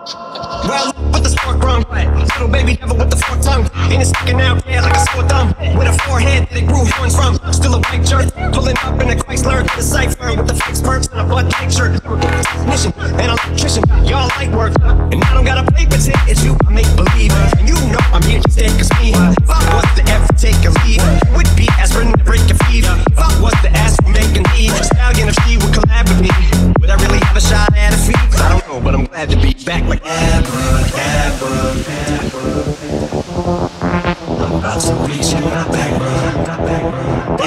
Well, with the sport crumb, little baby devil with the forked tongue, and it's sticking out, yeah, like a sore thumb. With a forehead that it grew horns from, still a white jerk, pulling up in a Chrysler, the cipher with the fixed perks and a butt leg shirt. Technician and electrician, y'all light work, and I don't gotta play pretend it's you, I make believe, and you know I'm here to stay, cause me, if I was to ever take a lead, it would be aspirin to break your feet. If I was to ask for making need, a stallion if she would collab with me, would I really have a shot at a feat? I don't know, but I'm glad to be back like ever. I'm about to reach in my back, bro.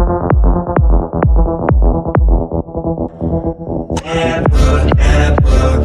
Ever